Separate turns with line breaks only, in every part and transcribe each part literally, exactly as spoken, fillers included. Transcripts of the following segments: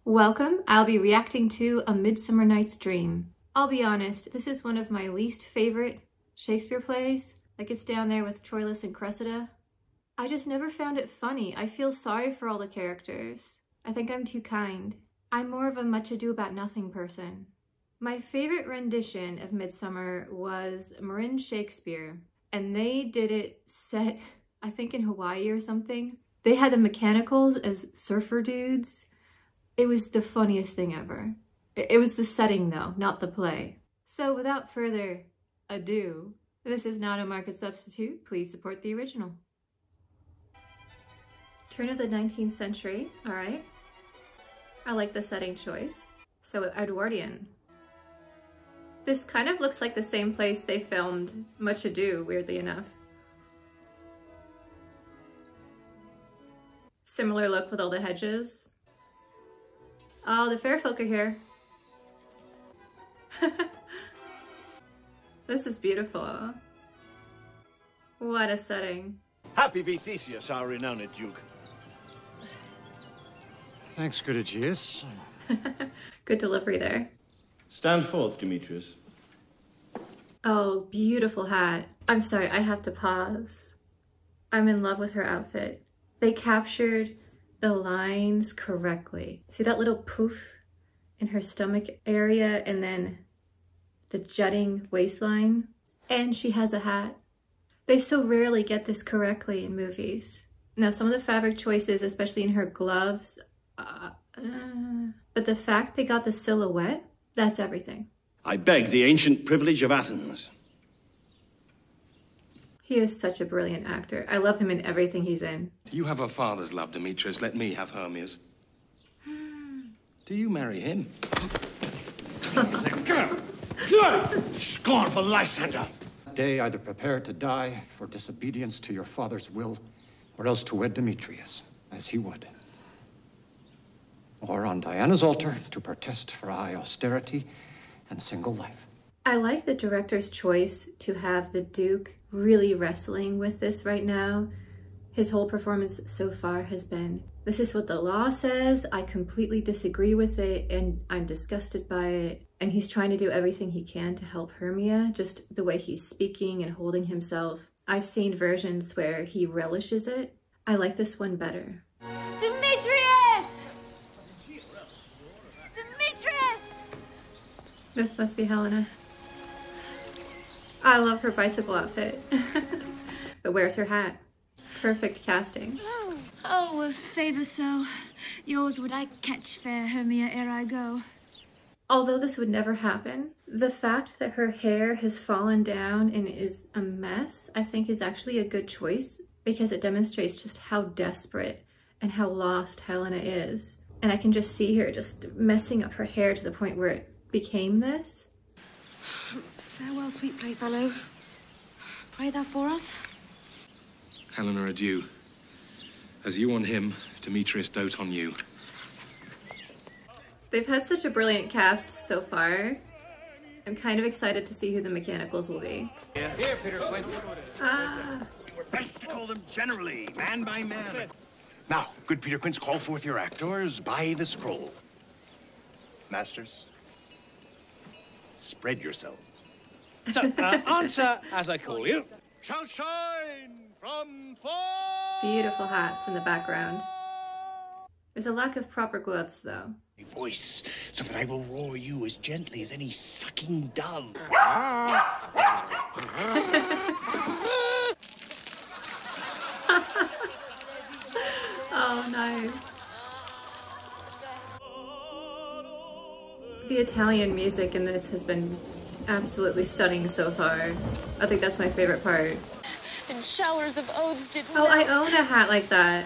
Welcome, I'll be reacting to A Midsummer Night's Dream. I'll be honest, this is one of my least favorite Shakespeare plays. Like, it's down there with Troilus and Cressida. I just never found it funny. I feel sorry for all the characters. I think I'm too kind. I'm more of a Much Ado About Nothing person. My favorite rendition of Midsummer was Marin Shakespeare, and they did it set, I think, in Hawaii or something. They had the mechanicals as surfer dudes. It was the funniest thing ever. It was the setting though, not the play. So without further ado, this is not a market substitute. Please support the original. Turn of the nineteenth century, all right. I like the setting choice. So Edwardian. This kind of looks like the same place they filmed Much Ado, weirdly enough. Similar look with all the hedges. Oh, the fair folk are here. This is beautiful. What a setting.
Happy be Theseus, our renowned Duke.
Thanks, good Aegeus.
Good delivery there.
Stand forth, Demetrius.
Oh, beautiful hat. I'm sorry, I have to pause. I'm in love with her outfit. They captured the lines correctly. See that little poof in her stomach area and then the jutting waistline? And she has a hat. They so rarely get this correctly in movies. Now, some of the fabric choices, especially in her gloves, uh, uh, but the fact they got the silhouette, that's everything.
I beg the ancient privilege of Athens.
He is such a brilliant actor. I love him in everything he's in.
You have a father's love, Demetrius. Let me have Hermia's. Do you marry him?
Scornful Lysander!
Day either prepare to die for disobedience to your father's will, or else to wed Demetrius, as he would. Or on Diana's altar, to protest for high austerity and single life.
I like the director's choice to have the Duke really wrestling with this right now. His whole performance so far has been, this is what the law says, I completely disagree with it, and I'm disgusted by it. And he's trying to do everything he can to help Hermia, just the way he's speaking and holding himself. I've seen versions where he relishes it. I like this one better.
Demetrius! Demetrius!
This must be Helena. I love her bicycle outfit. But where's her hat? Perfect casting.
Oh, oh, a favour so. Yours would I catch, fair Hermia, ere I go.
Although this would never happen, the fact that her hair has fallen down and is a mess, I think is actually a good choice because it demonstrates just how desperate and how lost Helena is. And I can just see her just messing up her hair to the point where it became this.
Farewell, sweet playfellow. Pray thou for us.
Helena, adieu. As you on him, Demetrius dote on you.
They've had such a brilliant cast so far. I'm kind of excited to see who the mechanicals will be.
Yeah. Here, Peter Quint.
Ah.
We're best to call them generally, man by man. Now, good Peter Quince, call forth your actors by the scroll. Masters, spread yourselves.
So, uh, answer as I call you.
Shall shine from far.
Beautiful hats in the background. There's a lack of proper gloves, though.
My voice, so that I will roar you as gently as any sucking dove.
Oh, nice. The Italian music in this has been absolutely stunning so far. I think that's my favorite part.
And showers of oaths did
Oh, I own a hat like that.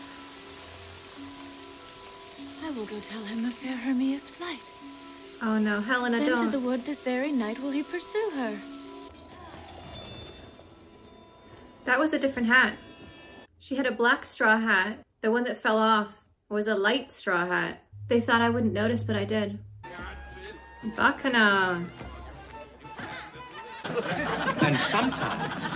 I will go tell him of fair Hermia's flight.
Oh no, Helena,
Then
don't.
to the wood this very night will he pursue her.
That was a different hat. She had a black straw hat. The one that fell off was a light straw hat. They thought I wouldn't notice, but I did. Bacchanal.
And sometimes...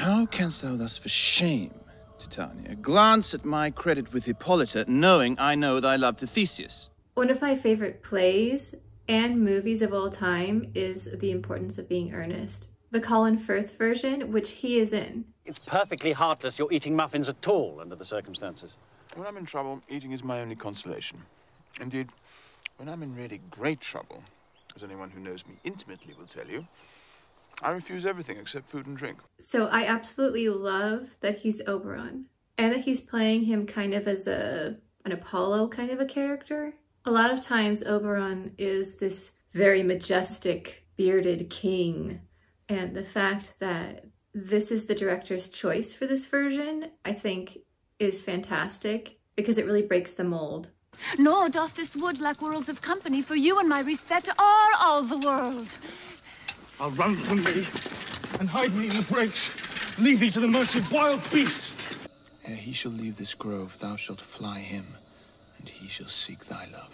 How canst thou thus for shame, Titania, glance at my credit with Hippolyta, knowing I know thy love to Theseus?
One of my favorite plays and movies of all time is The Importance of Being Earnest. The Colin Firth version, which he is in.
It's perfectly heartless you're eating muffins at all under the circumstances.
When I'm in trouble, eating is my only consolation. Indeed, when I'm in really great trouble, as anyone who knows me intimately will tell you, I refuse everything except food and drink.
So I absolutely love that he's Oberon, and that he's playing him kind of as a an Apollo kind of a character. A lot of times Oberon is this very majestic, bearded king, and the fact that this is the director's choice for this version, I think, is fantastic, because it really breaks the mold.
Nor doth this wood lack worlds of company, for you and my respect are all the world.
I'll run from thee and hide me in the brakes. Leave thee to the mercy of wild beasts.
Ere he shall leave this grove, thou shalt fly him, and he shall seek thy love.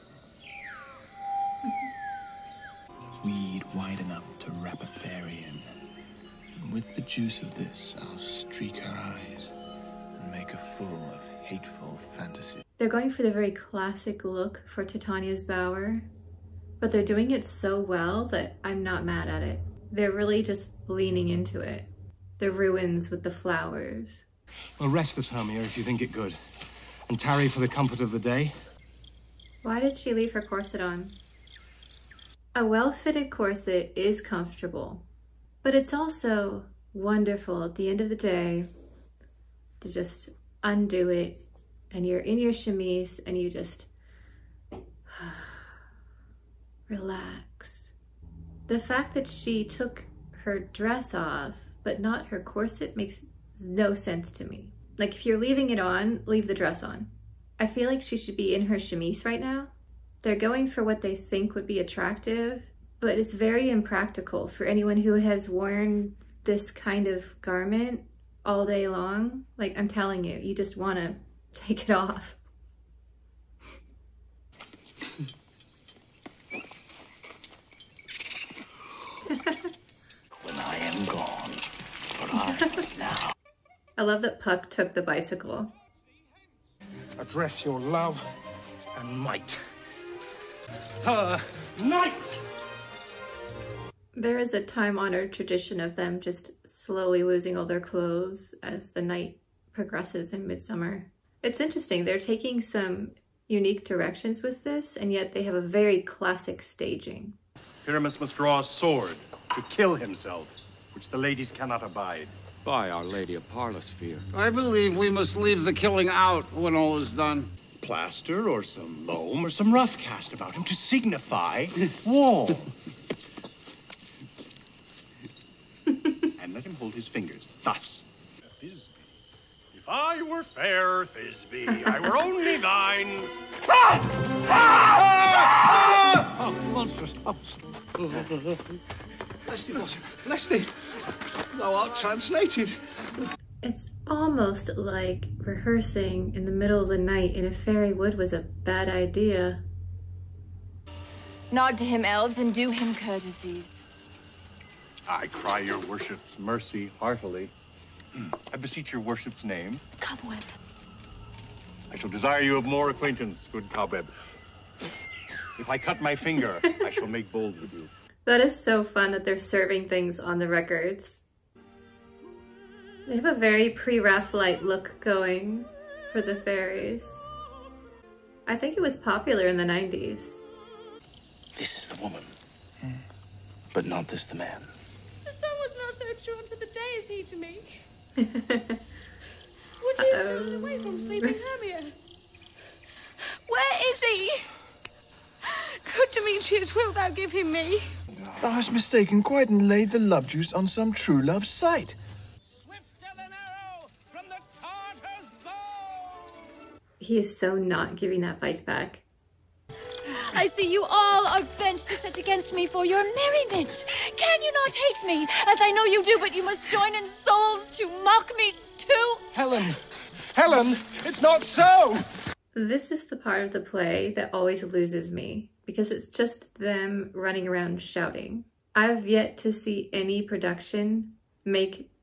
Weed wide enough to wrap a fairy in, and with the juice of this, I'll streak her eyes and make a fool of hateful fantasy.
They're going for the very classic look for Titania's Bower, but they're doing it so well that I'm not mad at it. They're really just leaning into it. The ruins with the flowers.
Well, rest us, Hermia, if you think it good. And tarry for the comfort of the day.
Why did she leave her corset on? A well-fitted corset is comfortable, but it's also wonderful at the end of the day to just undo it, and you're in your chemise and you just relax. The fact that she took her dress off but not her corset makes no sense to me. Like, if you're leaving it on, leave the dress on. I feel like she should be in her chemise right now. They're going for what they think would be attractive, but it's very impractical for anyone who has worn this kind of garment all day long. Like, I'm telling you, you just want to take it off.
When I am gone, for hours now.
I love that Puck took the bicycle.
Address your love and might. Her knight!
There is a time-honored tradition of them just slowly losing all their clothes as the night progresses in Midsummer. It's interesting, they're taking some unique directions with this, and yet they have a very classic staging.
Pyramus must draw a sword to kill himself, which the ladies cannot abide.
By Our Lady of Parlous fear.
I believe we must leave the killing out when all is done.
Plaster or some loam or some rough cast about him to signify war. And let him hold his fingers, thus. Thisbe, if I were fair, Thisbe, I were only thine.
Oh, monstrous. Oh, bless thee, Blossom. Bless thee. Thou art translated.
It's almost like rehearsing in the middle of the night in a fairy wood was a bad idea.
Nod to him, elves, and do him courtesies.
I cry your worship's mercy heartily. I beseech your worship's name.
Cobweb.
I shall desire you of more acquaintance, good Cobweb. If I cut my finger, I shall make bold with you.
That is so fun that they're serving things on the records. They have a very pre-Raphaelite look going for the fairies. I think it was popular in the nineties.
This is the woman, but not this the man.
The sun was not so true unto the day as he to me. Would he have stolen away from sleeping Hermia? Where is he? Good Demetrius, wilt thou give him me?
Thou hast mistaken quite and laid the love juice on some true love's sight.
He is so not giving that bike back.
I see you all are bent to set against me for your merriment. Can you not hate me, as I know you do, but you must join in souls to mock me too?
Helen! Helen! It's not so!
This is the part of the play that always loses me, because it's just them running around shouting. I've yet to see any production make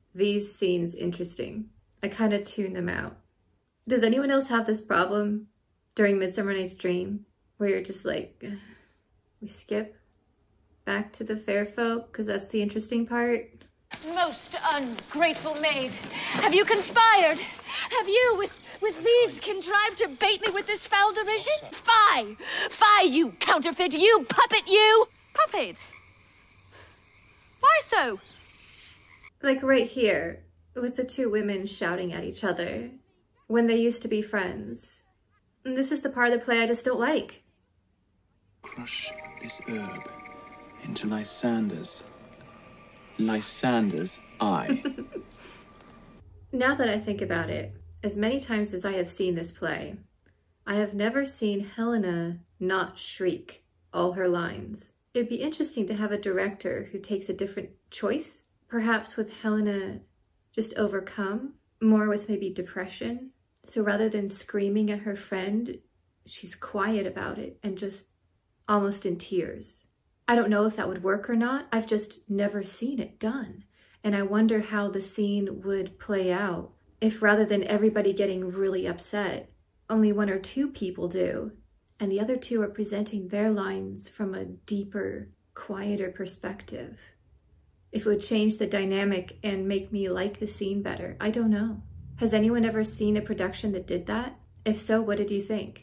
these scenes interesting. I kind of tune them out. Does anyone else have this problem during Midsummer Night's Dream, where you're just like, we skip back to the fair folk because that's the interesting part?
Most ungrateful maid, have you conspired? Have you, with, with these, contrived to bait me with this foul derision? Fie! Fie, you counterfeit, you puppet, you! Puppet? Why so?
Like right here, with the two women shouting at each other when they used to be friends. And this is the part of the play I just don't like.
Crush this herb into Lysander's. Lysander's eye.
Now that I think about it, as many times as I have seen this play, I have never seen Helena not shriek all her lines. It'd be interesting to have a director who takes a different choice, perhaps with Helena just overcome, more with maybe depression. So rather than screaming at her friend, she's quiet about it and just almost in tears. I don't know if that would work or not. I've just never seen it done. And I wonder how the scene would play out if rather than everybody getting really upset, only one or two people do, and the other two are presenting their lines from a deeper, quieter perspective. If it would change the dynamic and make me like the scene better, I don't know. Has anyone ever seen a production that did that? If so, what did you think?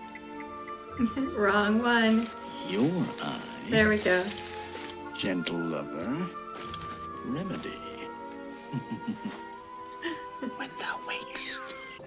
Wrong one.
Your eye.
There we go.
Gentle lover. Remedy. When thou wakest.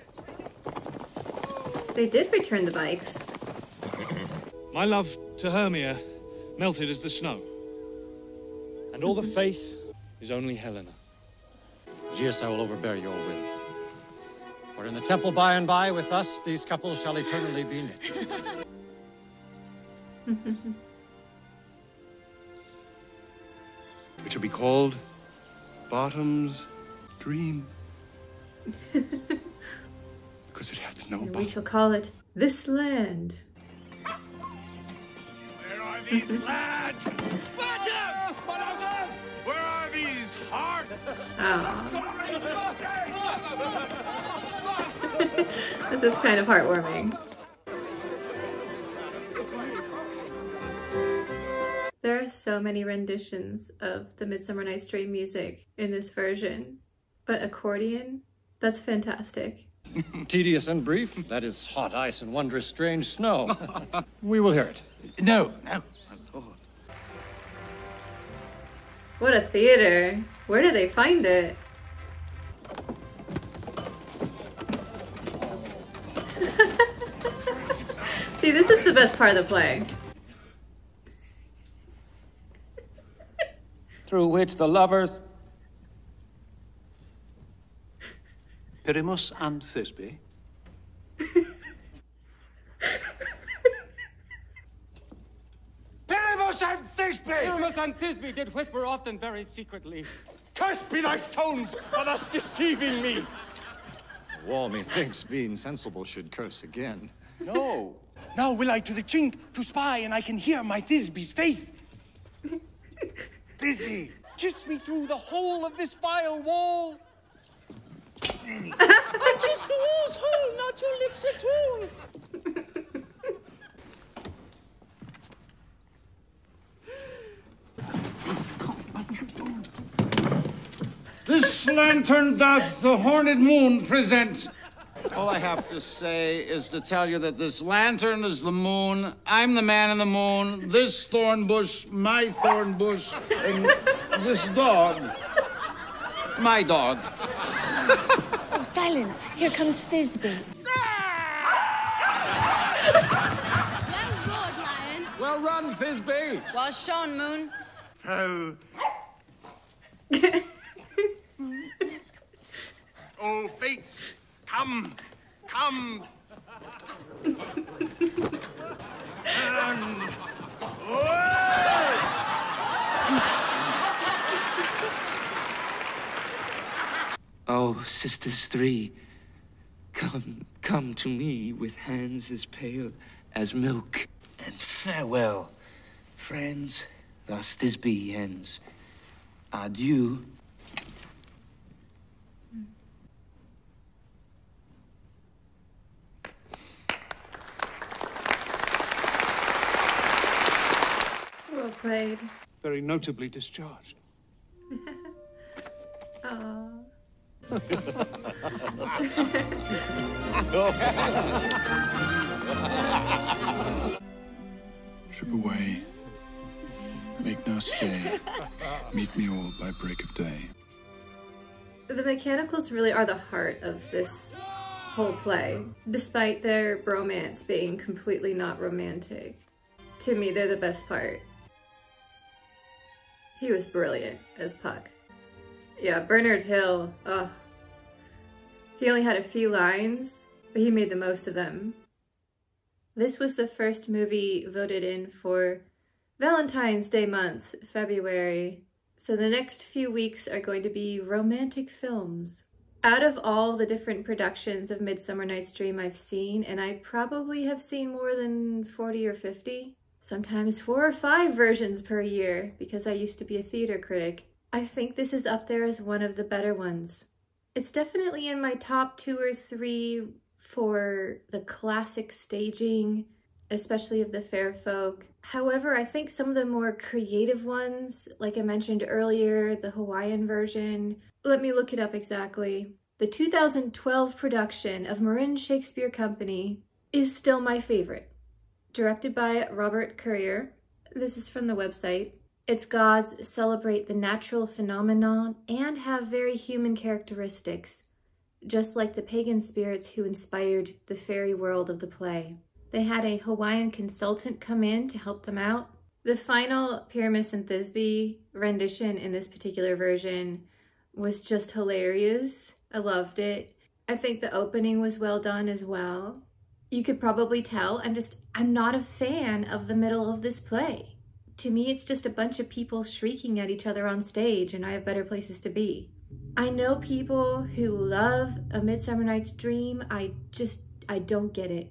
They did return the bikes.
My love to Hermia melted as the snow. And all the faith is only Helena.
Aegeus, I will overbear your will. For in the temple by and by with us, these couples shall eternally be knit.
It shall be called Bottom's Dream. Because it hath no bottom.
We shall call it This Land.
Where are these lads? Bottom! Bottom! Where are these hearts?
Oh. This is kind of heartwarming. There are so many renditions of the Midsummer Night's Dream music in this version, but accordion, that's fantastic.
Tedious and brief, that is hot ice and wondrous strange snow. We will hear it.
No, no, my lord.
What a theater. Where do they find it? See, this is the best part of the play.
Through which the lovers... Pyramus and Thisbe.
Pyramus and Thisbe!
Pyramus and Thisbe did whisper often very secretly.
Cursed be thy stones for thus deceiving me!
The wall, methinks, being sensible, should curse again.
No. Now will I to the chink to spy, and I can hear my Thisbe's face. Thisbe, kiss me through the hole of this vile wall. I kiss the wall's hole, not your lips at all.
This lantern doth the horned moon present.
All I have to say is to tell you that this lantern is the moon, I'm the man in the moon, this thorn bush, my thorn bush, and this dog, my dog.
Oh, silence. Here comes Thisbe.
Well roared, lion. Well run, Thisbe.
Well shone, moon.
Oh. Oh, fates, come, come. And...
Oh, sisters three, come, come to me with hands as pale as milk. And farewell, friends, thus Thisbe ends. Adieu.
played.
Very notably discharged.
Aww.
Ship away. Make no stay. Meet me all by break of day.
The mechanicals really are the heart of this whole play, despite their bromance being completely not romantic. To me, they're the best part. He was brilliant as Puck. Yeah, Bernard Hill, ugh. He only had a few lines, but he made the most of them. This was the first movie voted in for Valentine's Day month, February. So the next few weeks are going to be romantic films. Out of all the different productions of Midsummer Night's Dream I've seen, and I probably have seen more than forty or fifty, sometimes four or five versions per year, because I used to be a theater critic, I think this is up there as one of the better ones. It's definitely in my top two or three for the classic staging, especially of the Fair Folk. However, I think some of the more creative ones, like I mentioned earlier, the Hawaiian version, let me look it up exactly. The two thousand twelve production of Marin Shakespeare Company is still my favorite. Directed by Robert Currier. This is from the website. Its gods celebrate the natural phenomenon and have very human characteristics, just like the pagan spirits who inspired the fairy world of the play. They had a Hawaiian consultant come in to help them out. The final Pyramus and Thisbe rendition in this particular version was just hilarious. I loved it. I think the opening was well done as well. You could probably tell I'm just, I'm not a fan of the middle of this play. To me, it's just a bunch of people shrieking at each other on stage, and I have better places to be. I know people who love A Midsummer Night's Dream. I just, I don't get it.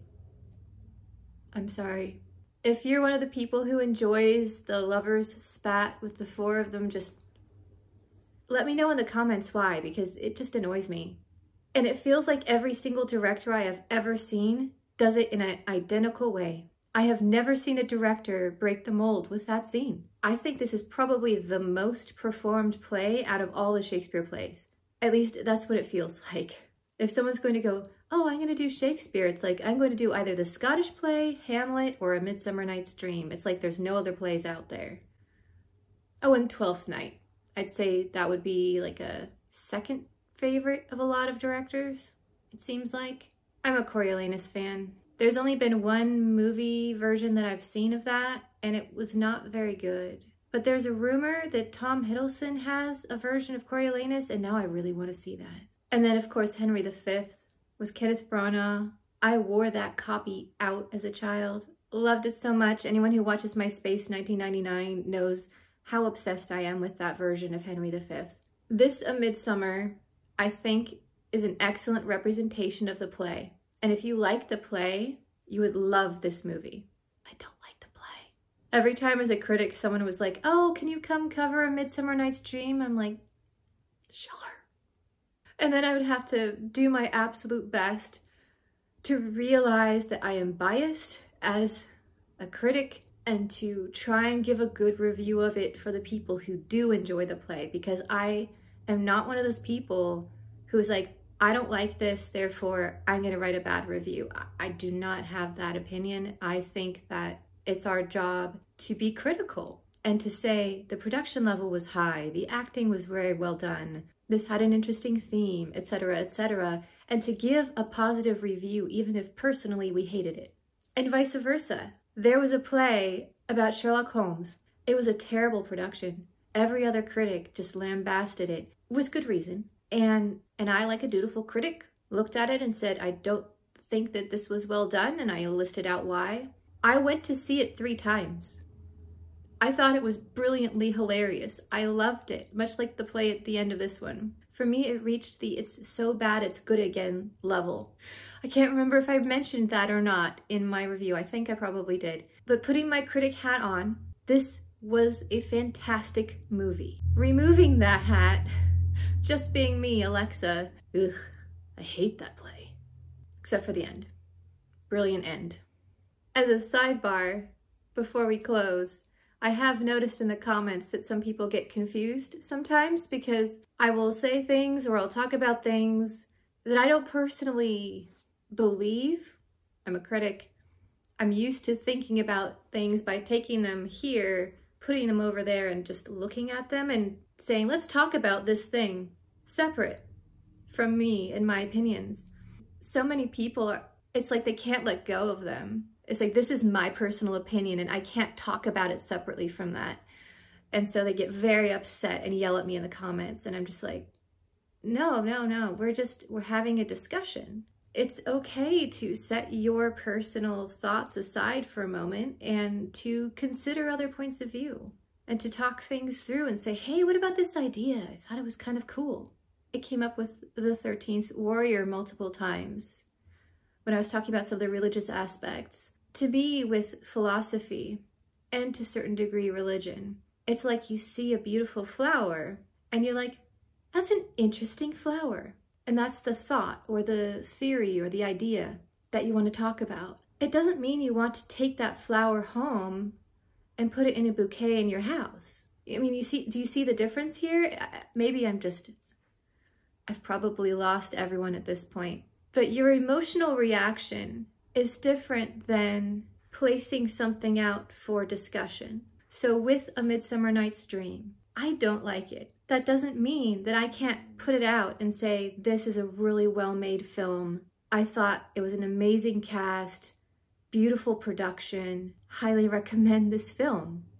I'm sorry. If you're one of the people who enjoys the lovers spat with the four of them, just let me know in the comments why, because it just annoys me. And it feels like every single director I have ever seen does it in an identical way. I have never seen a director break the mold with that scene. I think this is probably the most performed play out of all the Shakespeare plays. At least that's what it feels like. If someone's going to go, oh, I'm going to do Shakespeare, it's like I'm going to do either the Scottish play, Hamlet, or A Midsummer Night's Dream. It's like there's no other plays out there. Oh, and Twelfth Night. I'd say that would be like a second favorite of a lot of directors, it seems like. I'm a Coriolanus fan. There's only been one movie version that I've seen of that, and it was not very good. But there's a rumor that Tom Hiddleston has a version of Coriolanus, and now I really want to see that. And then, of course, Henry the Fifth with Kenneth Branagh. I wore that copy out as a child. Loved it so much. Anyone who watches my Space nineteen ninety-nine knows how obsessed I am with that version of Henry the Fifth. This A Midsummer, I think, is an excellent representation of the play. And if you like the play, you would love this movie. I don't like the play. Every time as a critic, someone was like, oh, can you come cover A Midsummer Night's Dream? I'm like, sure. And then I would have to do my absolute best to realize that I am biased as a critic and to try and give a good review of it for the people who do enjoy the play, because I am not one of those people who's like, I don't like this, therefore I'm going to write a bad review. I do not have that opinion. I think that it's our job to be critical and to say the production level was high, the acting was very well done, this had an interesting theme, et cetera, et cetera, and to give a positive review even if personally we hated it. And vice versa. There was a play about Sherlock Holmes. It was a terrible production. Every other critic just lambasted it, with good reason. And and I, like a dutiful critic, looked at it and said, I don't think that this was well done, and I listed out why. I went to see it three times. I thought it was brilliantly hilarious. I loved it, much like the play at the end of this one. For me, it reached the it's so bad it's good again level. I can't remember if I mentioned that or not in my review. I think I probably did. But putting my critic hat on, this was a fantastic movie. Removing that hat, just being me, Alexa, ugh, I hate that play. Except for the end. Brilliant end. As a sidebar, before we close, I have noticed in the comments that some people get confused sometimes because I will say things or I'll talk about things that I don't personally believe. I'm a critic. I'm used to thinking about things by taking them here, putting them over there and just looking at them and saying, let's talk about this thing separate from me and my opinions. So many people are, it's like they can't let go of them. It's like, this is my personal opinion and I can't talk about it separately from that. And so they get very upset and yell at me in the comments. And I'm just like, no, no, no, we're just, we're having a discussion. It's okay to set your personal thoughts aside for a moment and to consider other points of view and to talk things through and say, hey, what about this idea? I thought it was kind of cool. It came up with the thirteenth Warrior multiple times when I was talking about some of the religious aspects. To me, with philosophy and to a certain degree religion, it's like you see a beautiful flower and you're like, that's an interesting flower. And that's the thought or the theory or the idea that you want to talk about. It doesn't mean you want to take that flower home and put it in a bouquet in your house. I mean, you see, do you see the difference here? Maybe I'm just, I've probably lost everyone at this point. But your emotional reaction is different than placing something out for discussion. So with A Midsummer Night's Dream, I don't like it. That doesn't mean that I can't put it out and say, this is a really well-made film. I thought it was an amazing cast, beautiful production, highly recommend this film.